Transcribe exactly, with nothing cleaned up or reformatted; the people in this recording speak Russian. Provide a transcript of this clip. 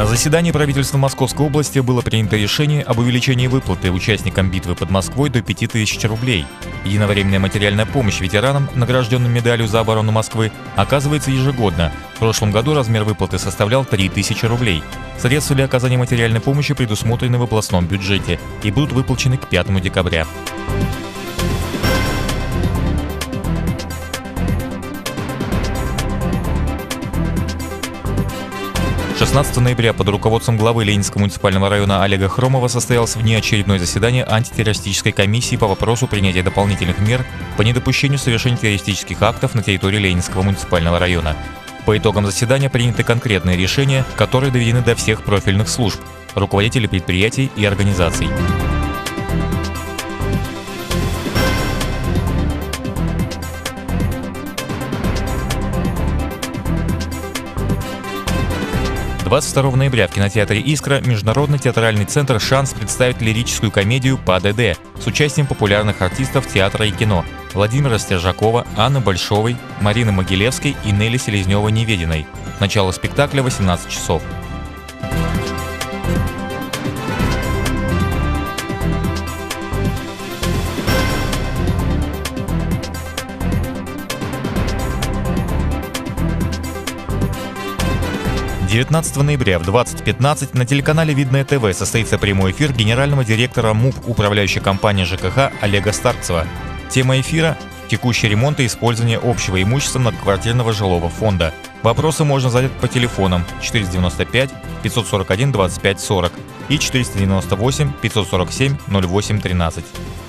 На заседании правительства Московской области было принято решение об увеличении выплаты участникам битвы под Москвой до пяти тысяч рублей. Единовременная материальная помощь ветеранам, награжденным медалью за оборону Москвы, оказывается ежегодно. В прошлом году размер выплаты составлял три тысячи рублей. Средства для оказания материальной помощи предусмотрены в областном бюджете и будут выплачены к пятому декабря. шестнадцатого ноября под руководством главы Ленинского муниципального района Олега Хромова состоялось внеочередное заседание антитеррористической комиссии по вопросу принятия дополнительных мер по недопущению совершения террористических актов на территории Ленинского муниципального района. По итогам заседания приняты конкретные решения, которые доведены до всех профильных служб, руководителей предприятий и организаций. двадцать второго ноября в кинотеатре «Искра» Международный театральный центр «Шанс» представит лирическую комедию «ПАДД» с участием популярных артистов театра и кино Владимира Стержакова, Анны Большовой, Марины Могилевской и Нелли Селезневой-Невединой. Начало спектакля — восемнадцать часов. девятнадцатого ноября в двадцать пятнадцать на телеканале «Видное ТВ» состоится прямой эфир генерального директора МУП управляющей компании ЖКХ Олега Старцева. Тема эфира – текущий ремонт и использование общего имущества многоквартирного жилого фонда. Вопросы можно задать по телефонам четыреста девяносто пять пятьсот сорок один двадцать пять сорок и четыреста девяносто восемь пятьсот сорок семь ноль восемь тринадцать.